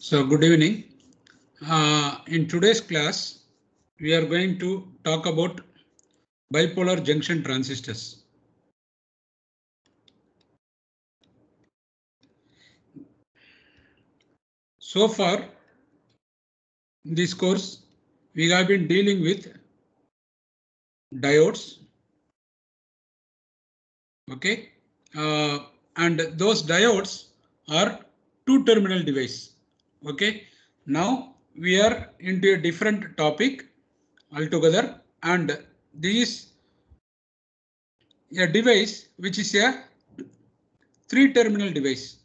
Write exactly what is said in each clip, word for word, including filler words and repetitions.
So good evening. Uh, in today's class, we are going to talk about bipolar junction transistors. So far, in this course, we have been dealing with diodes. Okay, uh, and those diodes are two-terminal device. Okay, now we are into a different topic altogether, and this is a device which is a three-terminal device.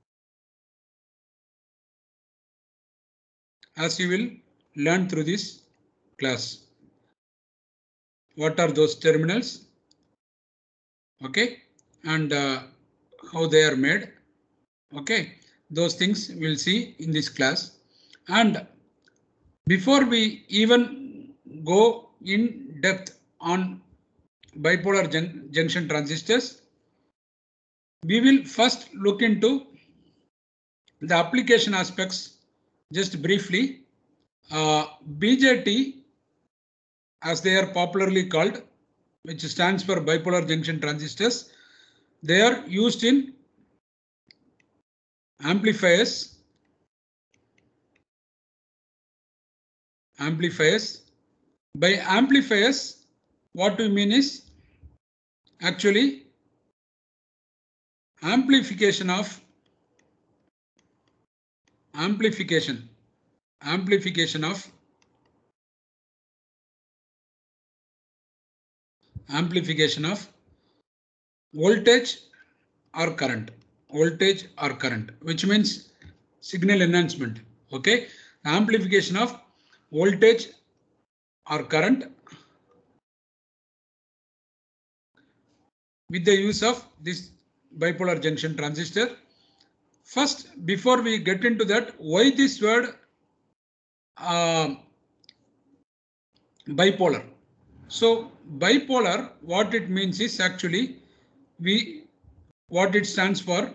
As you will learn through this class. What are those terminals? Okay, and uh, how they are made. Okay, those things we'll see in this class. And before we even go in depth on bipolar jun junction transistors, we will first look into the application aspects just briefly. Uh, B J T, as they are popularly called, which stands for bipolar junction transistors, they are used in amplifiers, amplifiers. By amplifiers, what we mean is actually amplification of amplification, amplification of amplification of voltage or current, voltage or current, which means signal enhancement. Okay, amplification of voltage or current with the use of this bipolar junction transistor. First, before we get into that, why this word uh, bipolar? So bipolar, what it means is actually we what it stands for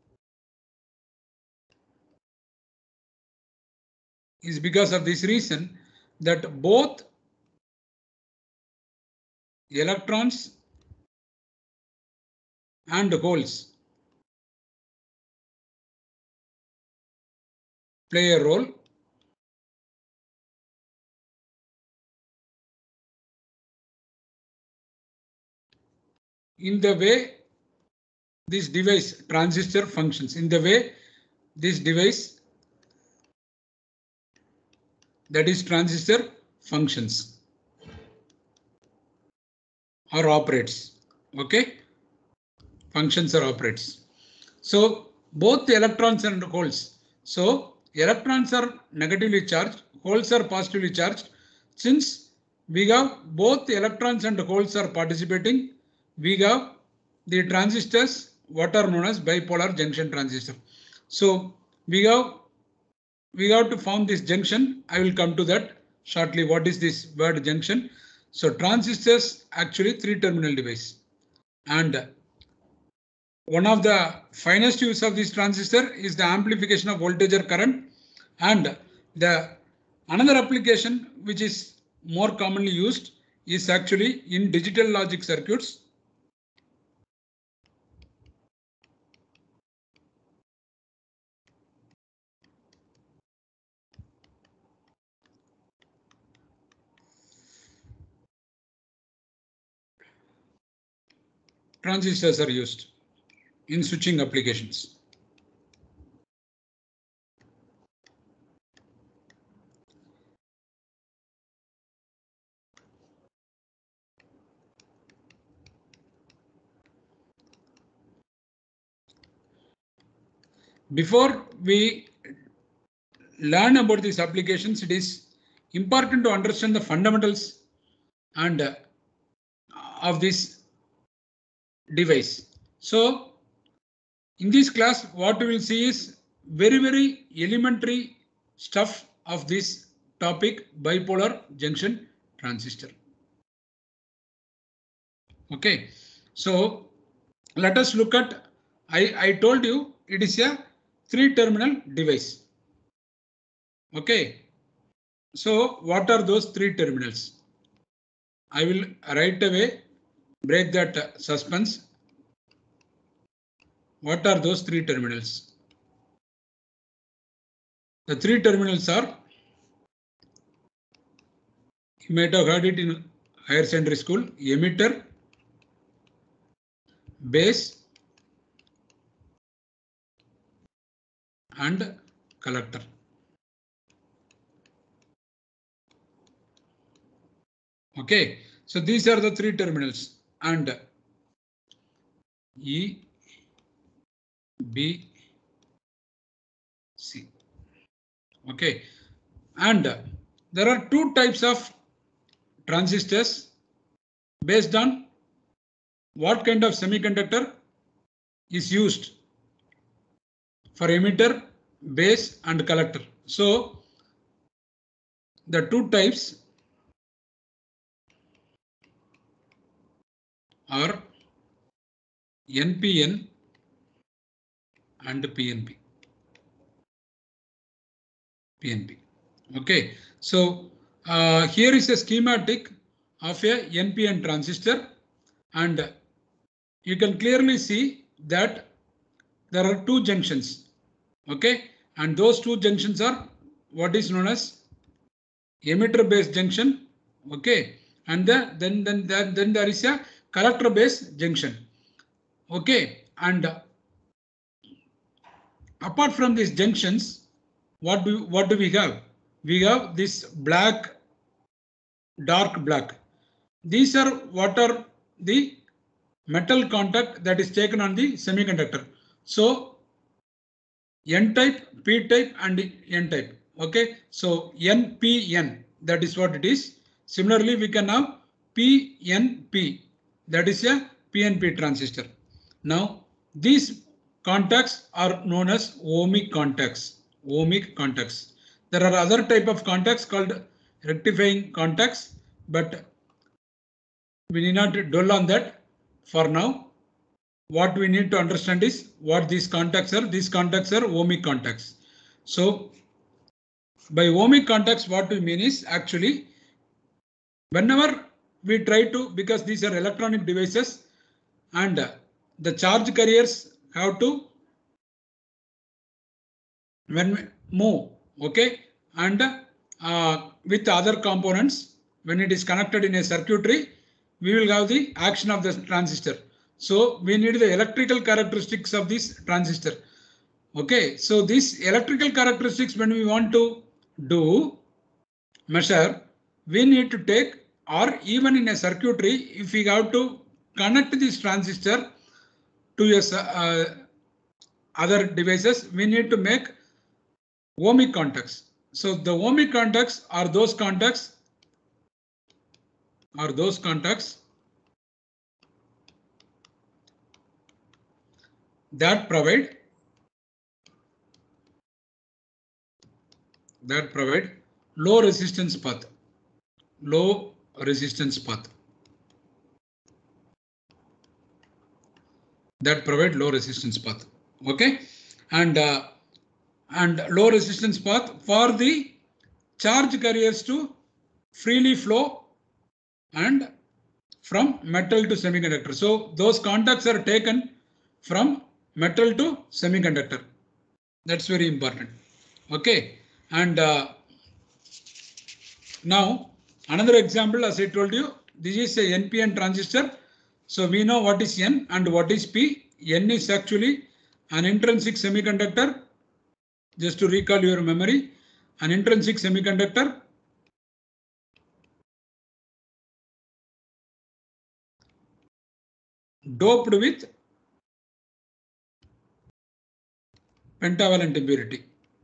is because of this reason that both electrons and holes play a role in the way this device transistor functions, in the way this device, that is transistor, functions or operates. Okay, functions or operates. So both the electrons and holes. So electrons are negatively charged, holes are positively charged. Since we have both the electrons and holes are participating, we have the transistors what are known as bipolar junction transistor. So we have we have to form this junction. I will come to that shortly. What is this word junction? So transistors actually three terminal device, and one of the finest use of this transistor is the amplification of voltage or current, and the another application which is more commonly used is actually in digital logic circuits. Transistors are used in switching applications. Before we learn about these applications, it is important to understand the fundamentals and uh, of this device. So in this class, what we will see is very, very elementary stuff of this topic, bipolar junction transistor. Okay, so let us look at, I, I told you it is a three terminal device. Okay. So what are those three terminals? I will right away break that suspense. What are those three terminals? The three terminals are, you might have heard it in higher secondary school, emitter, base, and collector. Okay, so these are the three terminals, and E, B, C. Okay, and there are two types of transistors based on what kind of semiconductor is used for emitter, base, and collector. So the two types are N P N and P N P. P N P. Okay, so uh, here is a schematic of a N P N transistor, and you can clearly see that there are two junctions. Okay, and those two junctions are what is known as emitter base junction. Okay, and the, then then then then there is a collector base junction. Okay, and uh, apart from these junctions, what do what do we have? We have this black, dark black. These are what are the metal contact that is taken on the semiconductor. So N type, P type, and N type. Okay, so N P N, that is what it is. Similarly, we can have P N P, that is a P N P transistor. Now, these contacts are known as ohmic contacts. Ohmic contacts. There are other type of contacts called rectifying contacts, but we need not dwell on that for now. What we need to understand is what these contacts are. These contacts are ohmic contacts. So by ohmic contacts, what we mean is actually whenever we try to, because these are electronic devices and the charge carriers have to when we move, okay, and uh, with other components, when it is connected in a circuitry, we will have the action of the transistor. So we need the electrical characteristics of this transistor. Okay, so these electrical characteristics, when we want to do measure, we need to take, or even in a circuitry, if we have to connect this transistor to a, uh, other devices, we need to make ohmic contacts. So the ohmic contacts are those contacts are those contacts that provide that provide low resistance path. Low resistance path. That provide low resistance path. Okay, and uh, and low resistance path for the charge carriers to freely flow and from metal to semiconductor. So those contacts are taken from metal to semiconductor. That's very important. Okay, and uh, now another example, as I told you, this is a N P N transistor. So we know what is N and what is P. N is actually an intrinsic semiconductor. Just to recall your memory, an intrinsic semiconductor doped with pentavalent impurity.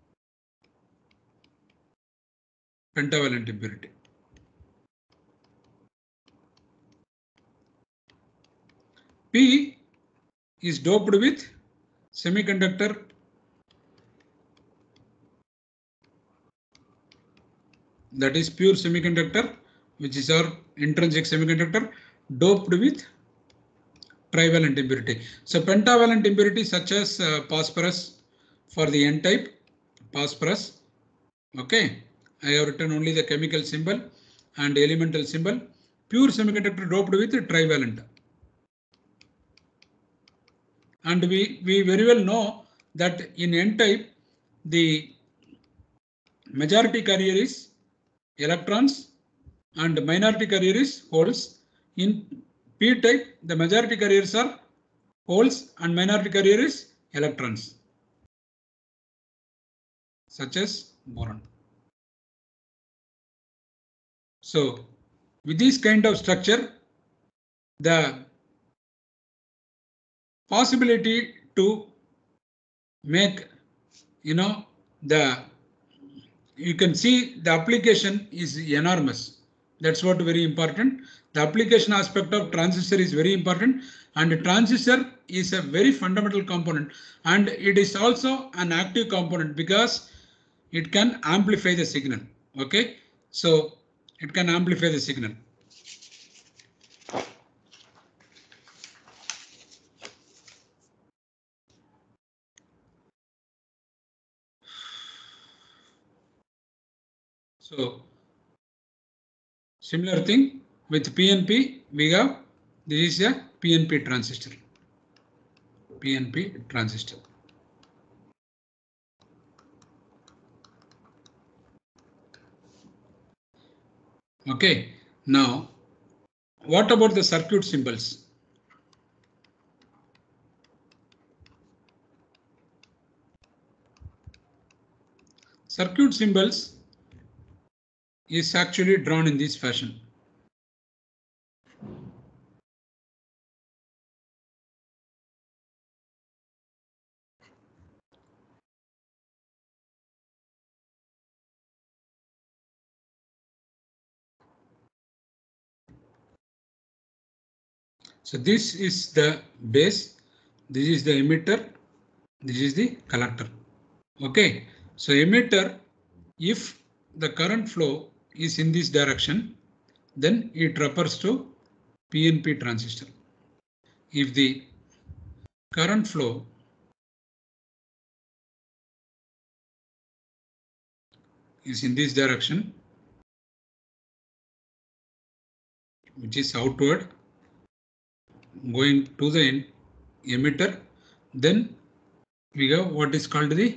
Pentavalent impurity. P is doped with semiconductor that is pure semiconductor, which is our intrinsic semiconductor, doped with trivalent impurity. So pentavalent impurity such as uh, phosphorus for the N type, phosphorus, Okay, I have written only the chemical symbol and elemental symbol. Pure semiconductor doped with trivalent. And we, we very well know that in N-type, the majority carrier is electrons and minority carrier is holes. In P-type, the majority carriers are holes and minority carrier is electrons, such as boron. So, with this kind of structure, the possibility to make, you know, the, you can see the application is enormous. That's what very important. The application aspect of transistor is very important, and transistor is a very fundamental component, and it is also an active component because it can amplify the signal. Okay, so it can amplify the signal. So similar thing with P N P, we have, this is a P N P transistor. P N P transistor. Okay, now what about the circuit symbols? Circuit symbols is actually drawn in this fashion. So this is the base, this is the emitter, this is the collector. Okay, so emitter, if the current flow is in this direction, then it refers to P N P transistor. If the current flow is in this direction, which is outward, going to the emitter, then we have what is called the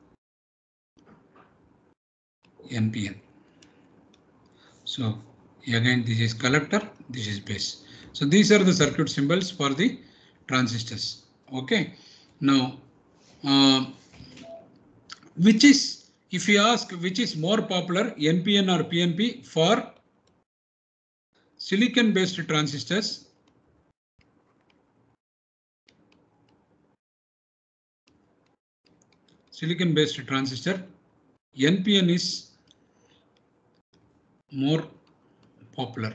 N P N. So again, this is collector, this is base. So these are the circuit symbols for the transistors. Okay, now uh, which is, if you ask which is more popular, N P N or P N P, for silicon based transistors, silicon based transistor, N P N is more popular.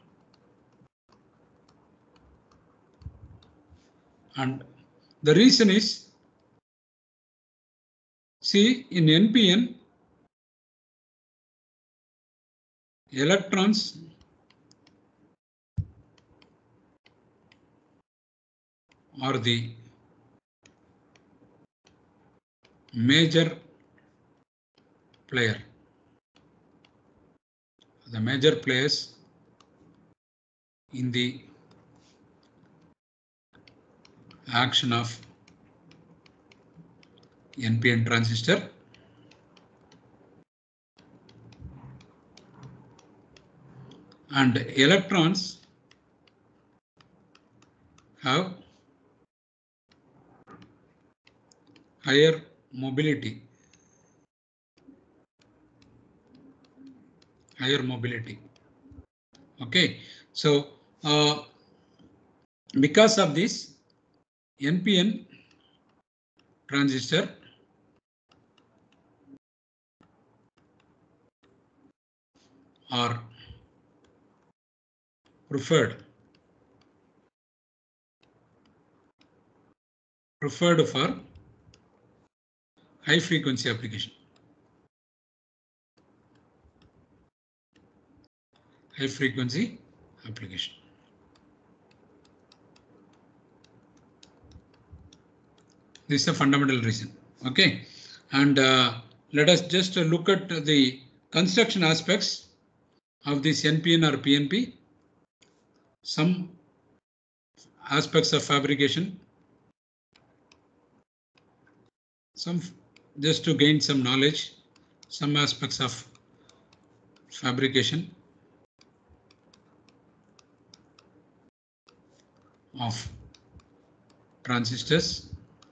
And the reason is, see, in N P N, electrons are the major player. The major players in the action of N P N transistor, and electrons have higher mobility. Higher mobility. Okay, so uh, because of this, N P N transistor are preferred preferred for high frequency application. High frequency application. This is a fundamental reason. Okay, and uh, let us just look at the construction aspects of this N P N or P N P. Some aspects of fabrication. Some just to gain some knowledge, some aspects of fabrication of transistors.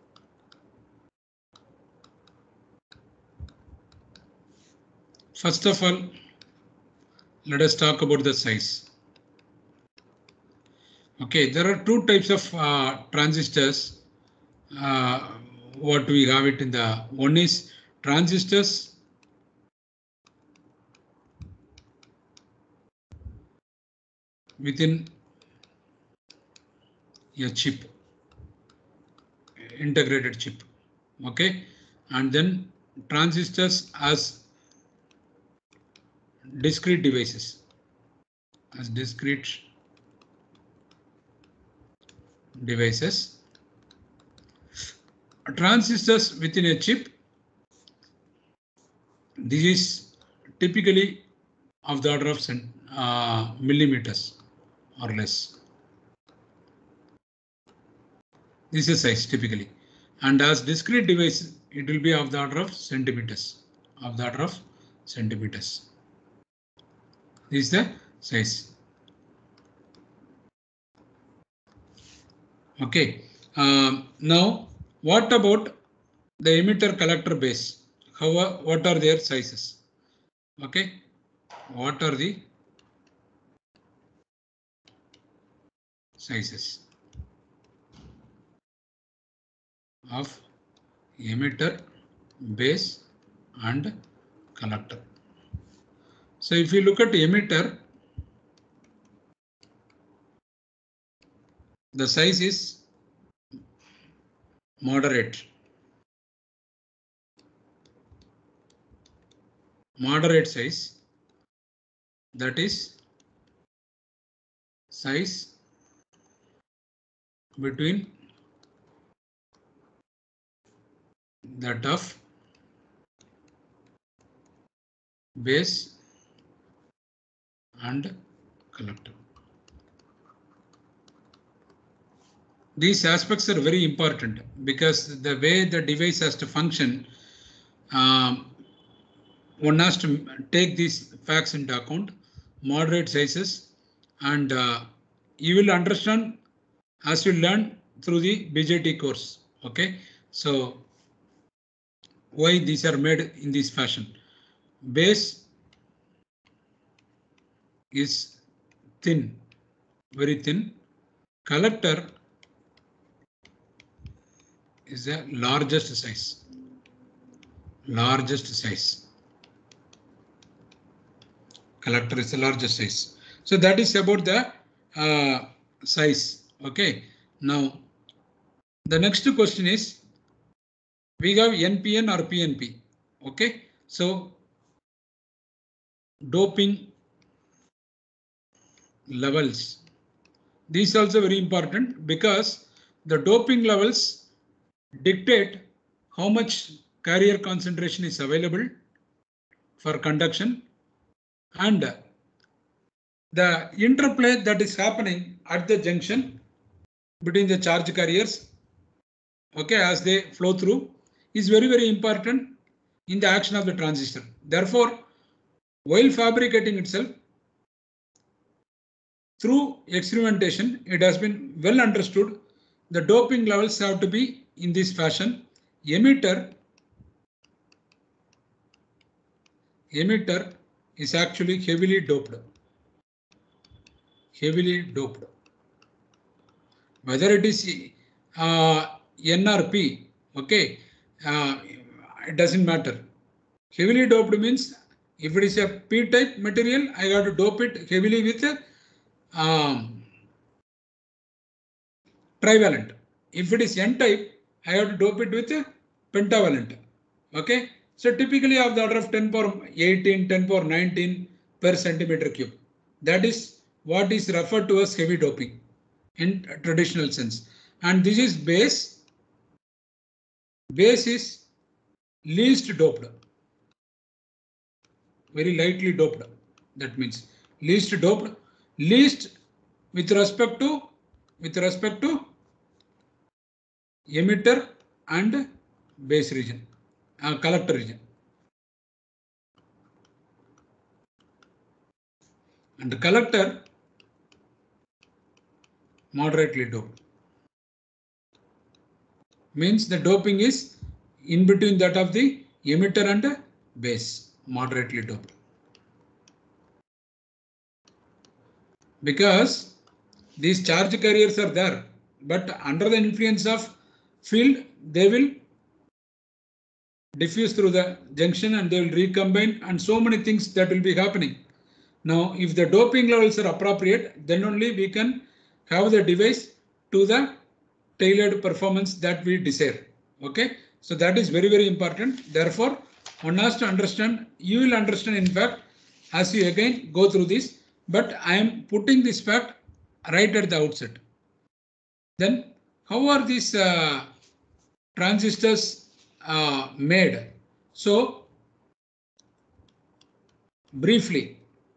First of all, let us talk about the size. Okay, there are two types of uh, transistors. Uh, what we have it in the one is transistors within a chip, integrated chip. Okay, and then transistors as discrete devices, as discrete devices. Transistors within a chip, this is typically of the order of uh, millimeters or less. This is size typically, and as discrete device, it will be of the order of centimeters, of the order of centimeters. This is the size. Okay, uh, now what about the emitter collector base? How, what are their sizes? Okay, what are the sizes of emitter, base and collector? So if you look at emitter, the size is moderate. Moderate size, that is size between that of base and collector. These aspects are very important because the way the device has to function, um, one has to take these facts into account, moderate sizes, and uh, you will understand as you learn through the B J T course. Okay, so why these are made in this fashion? Base is thin, very thin. Collector is the largest size, largest size. Collector is the largest size. So that is about the uh, size. Okay. Now, the next question is, we have N P N or P N P. Okay. So, doping levels. These also very important because the doping levels dictate how much carrier concentration is available for conduction and the interplay that is happening at the junction between the charge carriers, okay, as they flow through, is very, very important in the action of the transistor. Therefore, while fabricating itself, through experimentation, it has been well understood the doping levels have to be in this fashion. Emitter, emitter is actually heavily doped. Heavily doped. Whether it is uh, N or P, okay, uh, it doesn't matter. Heavily doped means if it is a P-type material, I got to dope it heavily with a um, trivalent. If it is N-type, I have to dope it with a pentavalent. Okay, so typically of the order of ten power eighteen, ten power nineteen per centimeter cube. That is what is referred to as heavy doping in traditional sense. And this is base. Base is least doped. very lightly doped. That means least doped, least with respect to with respect to emitter and base region, uh, collector region. And the collector moderately doped. Means the doping is in between that of the emitter and base, moderately doped. Because these charge carriers are there, but under the influence of field, they will diffuse through the junction and they will recombine, and so many things that will be happening. Now, if the doping levels are appropriate, then only we can have the device to the tailored performance that we desire. Okay, so that is very, very important. Therefore, one has to understand, you will understand in fact as you again go through this, but I am putting this fact right at the outset. Then how are these uh, transistors uh, made? So briefly,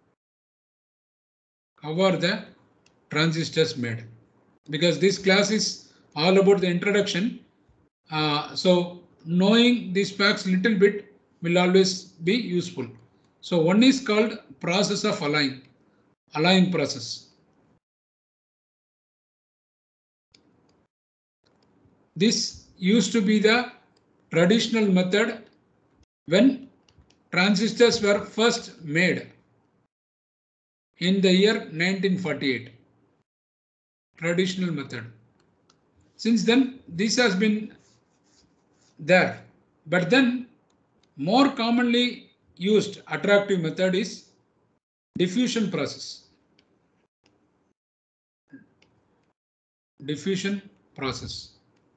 how are the transistors made? Because this class is all about the introduction. Uh, so knowing these facts little bit will always be useful. So one is called process of alloying, alloying process. This used to be the traditional method when transistors were first made in the year nineteen forty-eight. Traditional method. Since then, this has been there, but then more commonly used attractive method is diffusion process. Diffusion process.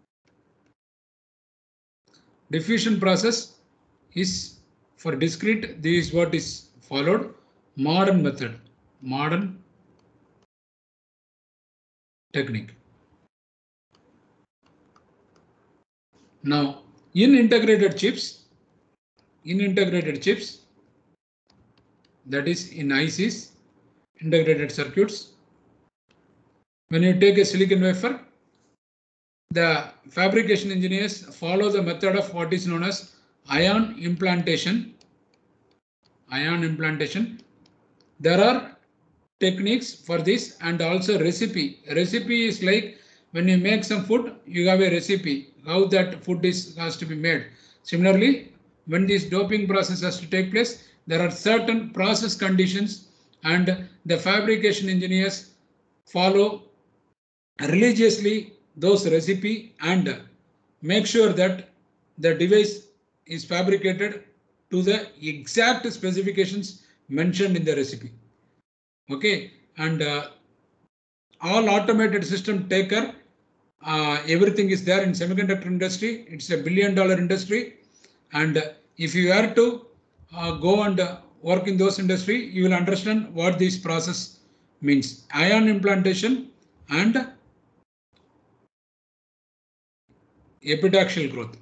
Diffusion process is for discrete. This is what is followed. Modern method. Modern technique. Now, in integrated chips, in integrated chips, that is in I Cs, integrated circuits, when you take a silicon wafer, the fabrication engineers follow the method of what is known as ion implantation. Ion implantation. There are techniques for this and also recipe. Recipe is like when you make some food, you have a recipe, how that food is has to be made. Similarly, when this doping process has to take place, there are certain process conditions and the fabrication engineers follow religiously those recipe and make sure that the device is fabricated to the exact specifications mentioned in the recipe. Okay, and uh, all automated system taker, uh, everything is there in semiconductor industry. It's a billion dollar industry, and uh, if you are to uh, go and uh, work in those industry, you will understand what this process means. Ion implantation and epitaxial growth.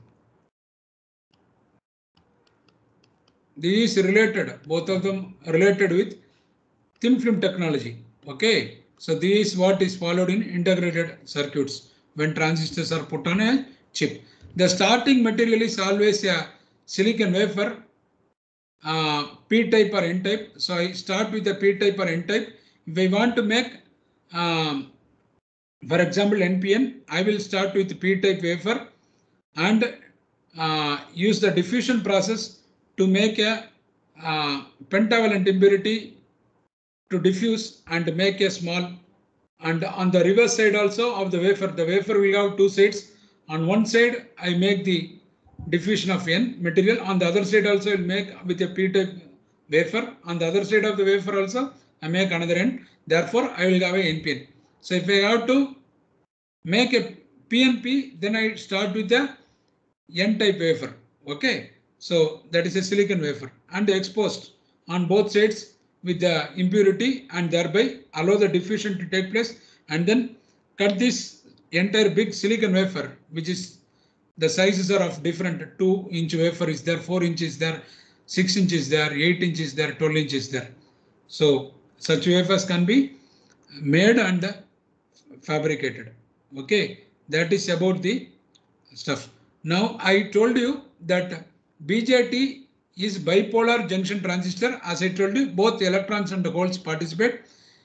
These related, both of them related with thin film technology. Okay, so this is what is followed in integrated circuits when transistors are put on a chip. The starting material is always a silicon wafer, uh, P-type or N-type. So I start with the P-type or N-type. If I want to make, um, for example, N P N, I will start with P-type wafer and uh, use the diffusion process to make a uh, pentavalent impurity to diffuse and make a small, and on the reverse side also of the wafer, the wafer will have two sides. On one side I make the diffusion of N material, on the other side also I will make with a P-type wafer, on the other side of the wafer also I make another N, therefore I will have a N P N. So if I have to make a P N P, then I start with the N-type wafer. Okay, so that is a silicon wafer and exposed on both sides with the impurity and thereby allow the diffusion to take place, and then cut this entire big silicon wafer, which is the sizes are of different. Two inch wafer is there, four inch is there, six inch is there, eight inch is there, twelve inch is there. So such wafers can be made and fabricated. Okay, that is about the stuff. Now I told you that B J T is bipolar junction transistor. As I told you, both electrons and holes participate.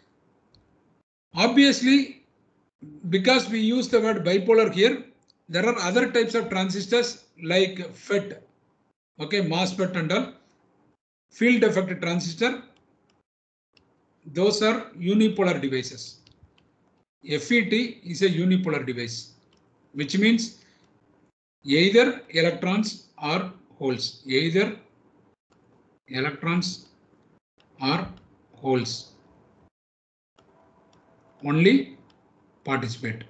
Obviously, because we use the word bipolar here, there are other types of transistors like FET, okay, MOSFET and all, field effect transistor. Those are unipolar devices. F E T is a unipolar device, which means either electrons or holes, either electrons or holes only participate.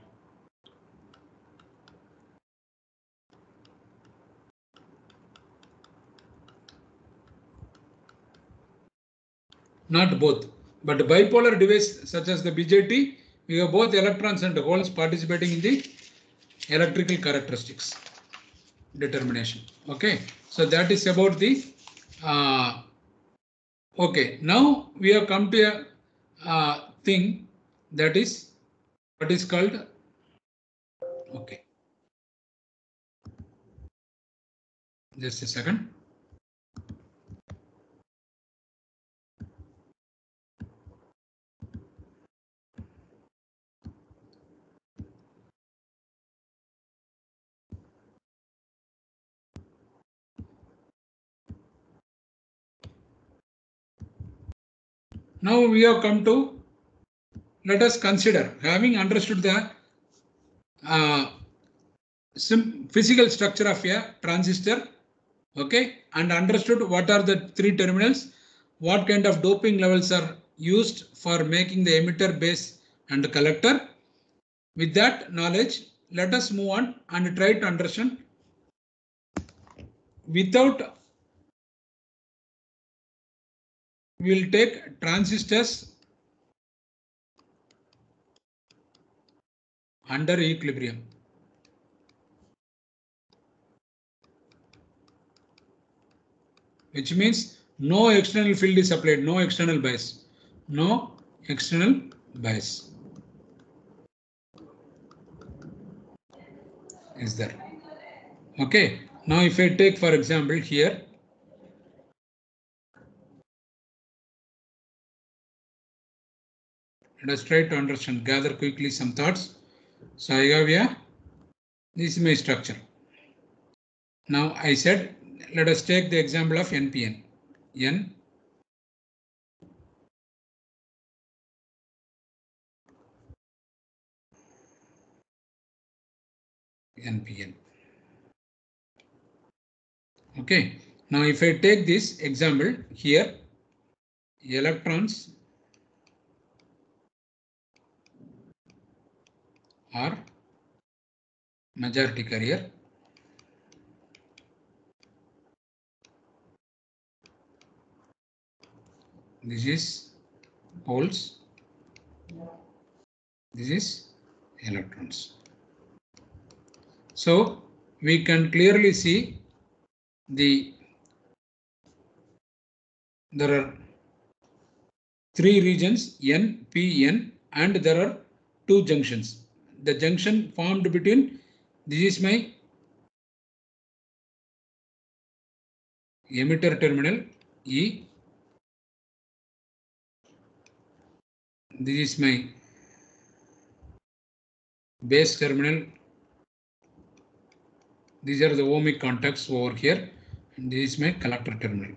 Not both, but bipolar device such as the B J T, we have both electrons and holes participating in the electrical characteristics determination. Okay, so that is about the uh, okay. Now we have come to a uh, thing that is what is called, okay, just a second. Now we have come to, let us consider, having understood the uh, physical structure of a transistor, okay, and understood what are the three terminals, what kind of doping levels are used for making the emitter, base and collector. With that knowledge, let us move on and try to understand without, we will take transistors under equilibrium. Which means no external field is applied, no external bias, no external bias is there. Okay, now if I take for example here, let us try to understand, gather quickly some thoughts. So I have here, this is my structure. Now I said, let us take the example of N P N. N N P N. Okay, now if I take this example here, electrons are majority carrier, this is holes, this is electrons. So we can clearly see the there are three regions N, P, N, and there are two junctions. The junction formed between, this is my emitter terminal E, this is my base terminal, these are the ohmic contacts over here, and this is my collector terminal.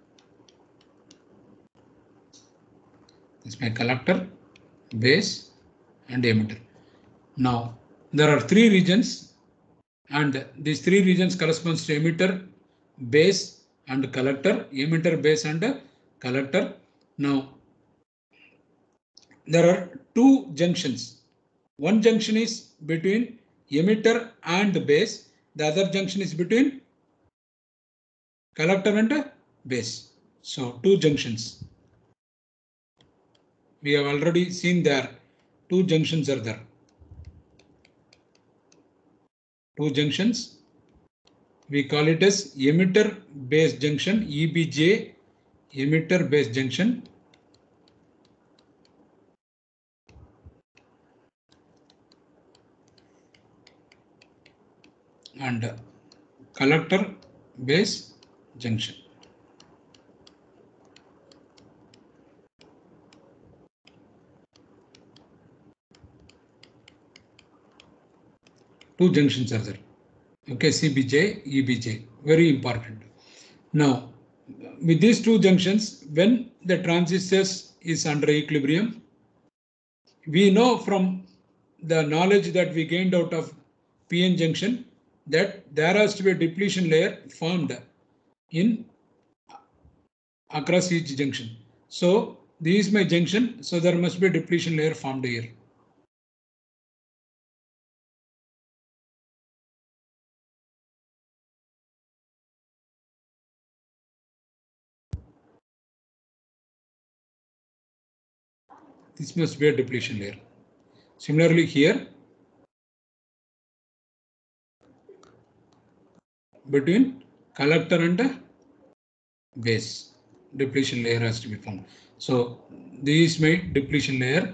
This is my collector, base and emitter. Now there are three regions and these three regions corresponds to emitter, base and collector, emitter, base and collector. Now there are two junctions. One junction is between emitter and base. The other junction is between collector and base. So two junctions. We have already seen there. Two junctions are there. Two junctions we call it as emitter base junction, E B J, emitter base junction. And collector base junction. Two junctions are there. Okay, C B J, E B J, very important. Now, with these two junctions, when the transistors is under equilibrium, we know from the knowledge that we gained out of P N junction that there has to be a depletion layer formed in across each junction. So this is my junction, so there must be a depletion layer formed here. This must be a depletion layer. Similarly here, between collector and base, depletion layer has to be formed. So this is my depletion layer.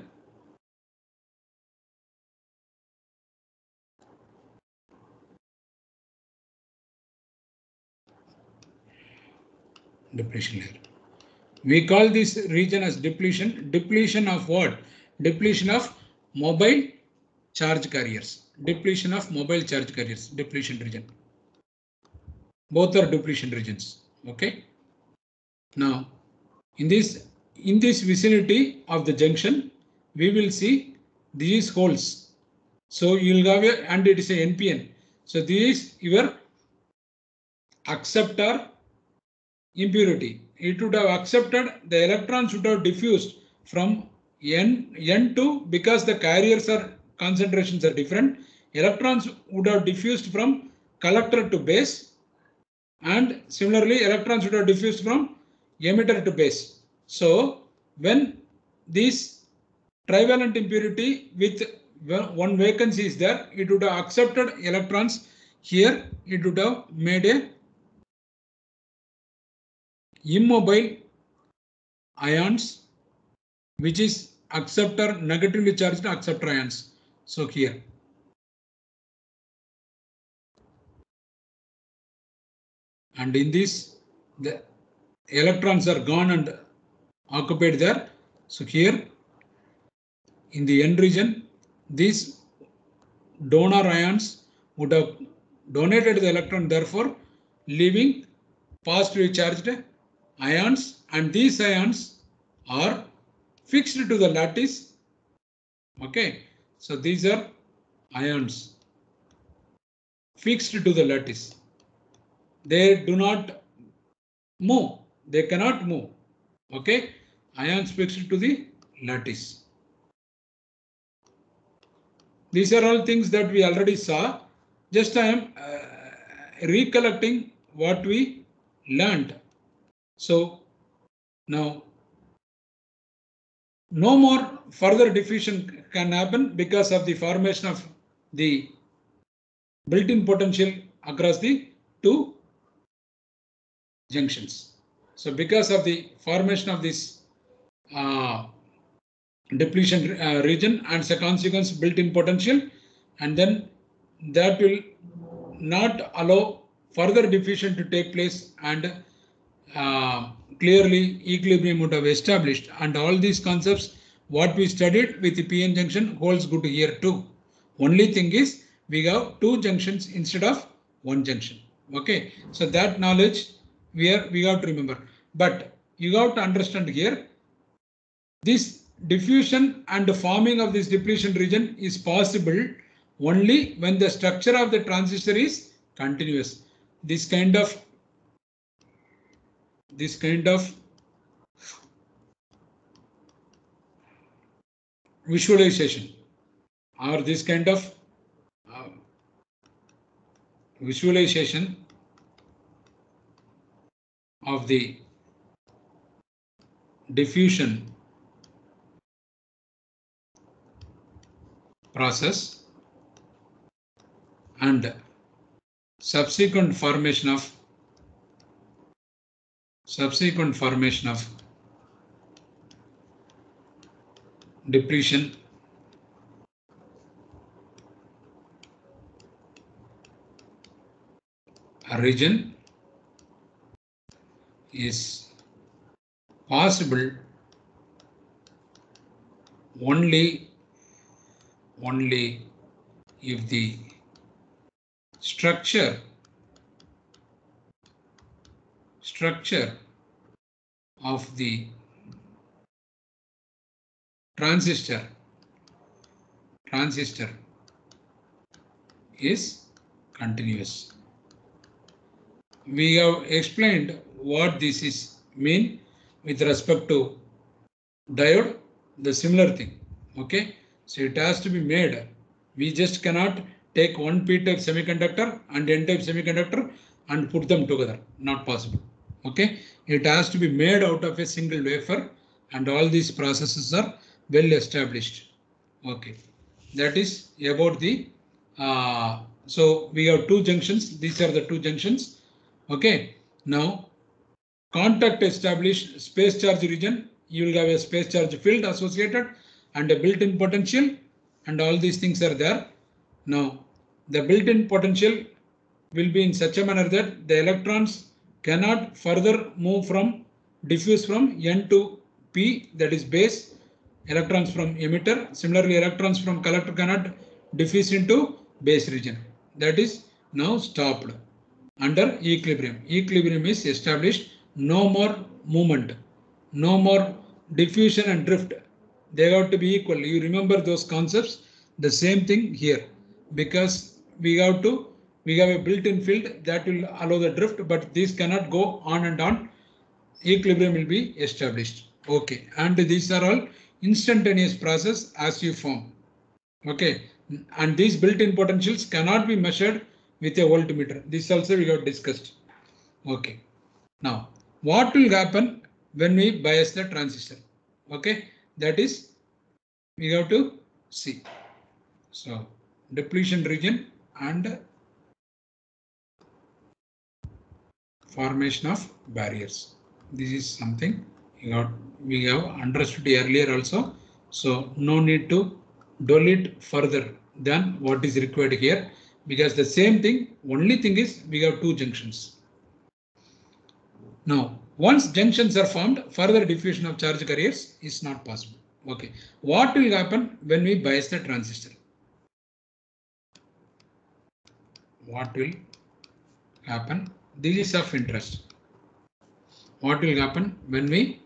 Depletion layer. We call this region as depletion. Depletion of what? Depletion of mobile charge carriers. Depletion of mobile charge carriers. Depletion region. Both are depletion regions. Okay. Now, in this in this vicinity of the junction, we will see these holes. So you'll have a, and it is a N P N. So this is your acceptor impurity. It would have accepted, the electrons would have diffused from N, N two, because the carriers are concentrations are different. Electrons would have diffused from collector to base, and similarly electrons would have diffused from emitter to base. So when this trivalent impurity with one vacancy is there, it would have accepted electrons. Here it would have made a immobile ions, which is acceptor, negatively charged acceptor ions. So here, and in this, the electrons are gone and occupied there. So here, in the N region, these donor ions would have donated the electron, therefore leaving positively charged ions, and these ions are fixed to the lattice. Okay, so these are ions fixed to the lattice. They do not move. They cannot move. Okay, ions fixed to the lattice. These are all things that we already saw. Just I am uh, recollecting what we learned. So now no more further diffusion can happen because of the formation of the built-in potential across the two junctions. So because of the formation of this uh, depletion uh, region and as a consequence built-in potential, and then that will not allow further diffusion to take place, and uh, clearly equilibrium would have established, and all these concepts what we studied with the P N junction holds good here too. Only thing is we have two junctions instead of one junction. Okay, so that knowledge we are we have to remember, but you have to understand here this diffusion and forming of this depletion region is possible only when the structure of the transistor is continuous. This kind of this kind of visualization or this kind of uh, visualization of the diffusion process and subsequent formation of subsequent formation of depletion region is possible only only if the structure structure of the transistor transistor is continuous. We have explained what this is mean with respect to diode, the similar thing. Okay, so it has to be made. We just cannot take one p-type semiconductor and n-type semiconductor and put them together. Not possible. Okay, it has to be made out of a single wafer, and all these processes are well established. Okay, that is about the. Uh, so we have two junctions. These are the two junctions. Okay, now contact established space charge region. You will have a space charge field associated and a built-in potential, and all these things are there. Now the built-in potential will be in such a manner that the electrons cannot further move from diffuse from N to P, that is base, electrons from emitter. Similarly, electrons from collector cannot diffuse into base region. That is now stopped under equilibrium. Equilibrium is established. No more movement, no more diffusion and drift. They have to be equal. You remember those concepts. The same thing here, because we have to we have a built-in field that will allow the drift, but these cannot go on and on. Equilibrium will be established. Okay, and these are all instantaneous process as you form. Okay, and these built-in potentials cannot be measured with a voltmeter. This also we have discussed. Okay, now what will happen when we bias the transistor? Okay, that is we have to see. So depletion region and formation of barriers. This is something you got, we have understood earlier also. So no need to dwell it further than what is required here, because the same thing, only thing is we have two junctions. Now, once junctions are formed, further diffusion of charge carriers is not possible. Okay, what will happen when we bias the transistor? What will happen? This is of interest. What will happen when we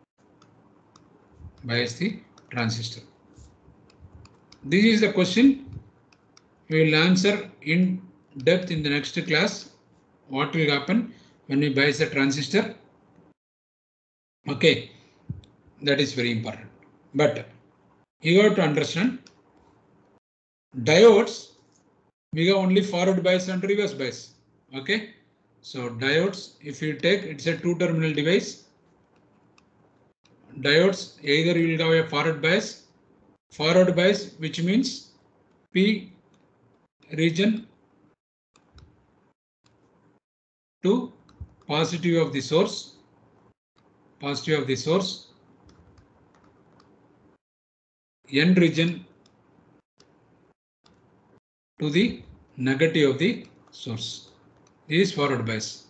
bias the transistor? This is the question we will answer in depth in the next class. What will happen when we bias the transistor? Okay, that is very important. But you have to understand, diodes, we have only forward bias and reverse bias. Okay, so diodes, if you take, it's a two-terminal device. Diodes, either you will have a forward bias, forward bias, which means P region to positive of the source, positive of the source, N region to the negative of the source. This is forward bias,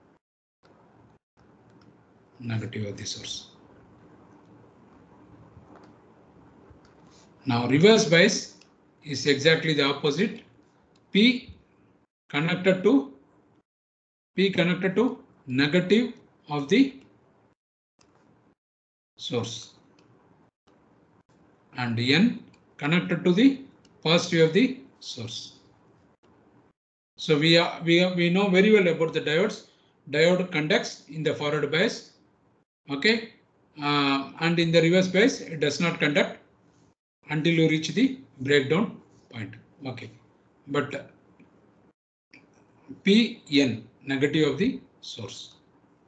negative of the source. Now reverse bias is exactly the opposite. P connected to P connected to negative of the source, and N connected to the positive of the source. So we are we are, we know very well about the diodes. Diode conducts in the forward bias. Okay, uh, and in the reverse bias it does not conduct until you reach the breakdown point. Okay, but P N negative of the source.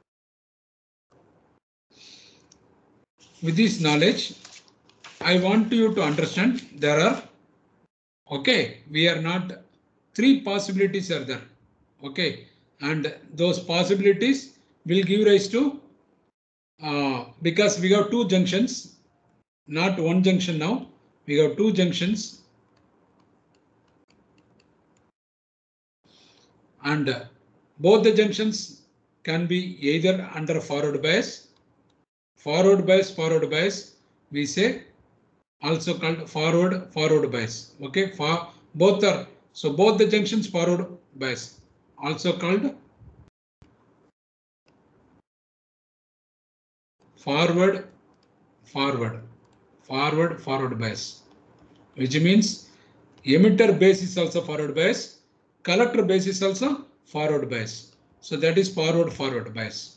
With this knowledge, I want you to understand there are, okay, we are not, three possibilities are there. Okay, and those possibilities will give rise to, uh, because we have two junctions, not one junction now, we have two junctions, and uh, both the junctions can be either under forward bias, forward bias, forward bias, we say also called forward forward bias. Okay, for both are, so both the junctions forward bias, also called forward forward forward forward bias, which means emitter base is also forward bias, collector base is also forward bias. So that is forward forward bias.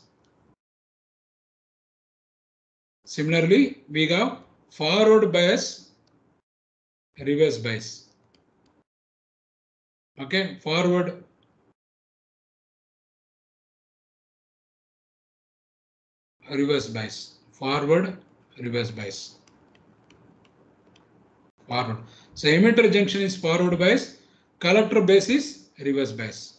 Similarly, we have forward bias, reverse bias. Okay, forward reverse bias, forward reverse bias, forward. So emitter junction is forward bias, collector base is reverse bias.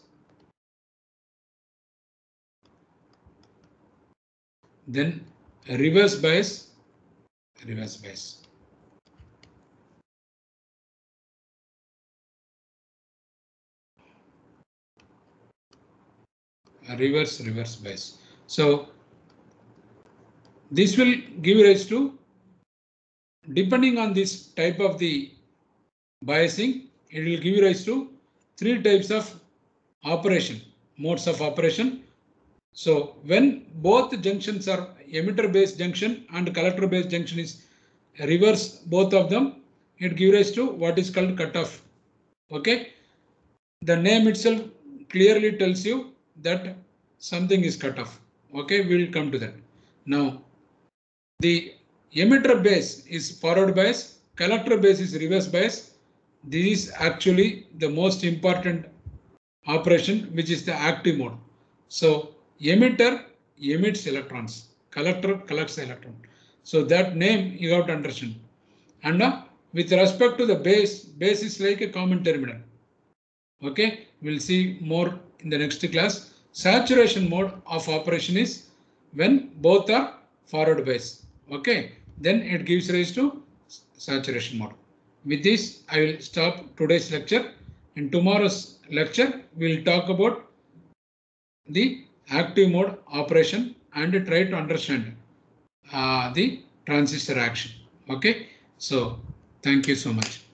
Then reverse bias, reverse bias. Reverse reverse bias. So this will give rise to, depending on this type of the biasing, it will give rise to three types of operation, modes of operation. So when both junctions are emitter based junction and collector based junction is reverse, both of them, it gives rise to what is called cutoff. Okay, the name itself clearly tells you that something is cut off. Okay, we will come to that. Now the emitter base is forward bias, collector base is reverse bias. This is actually the most important operation, which is the active mode. So emitter emits electrons, collector collects electron. So that name you have to understand. And uh, with respect to the base, base is like a common terminal. Okay, we'll see more in the next class. Saturation mode of operation is when both are forward bias. Okay, then it gives rise to saturation mode. With this, I will stop today's lecture. In tomorrow's lecture, we will talk about the active mode operation and try to understand uh, the transistor action. Okay, so thank you so much.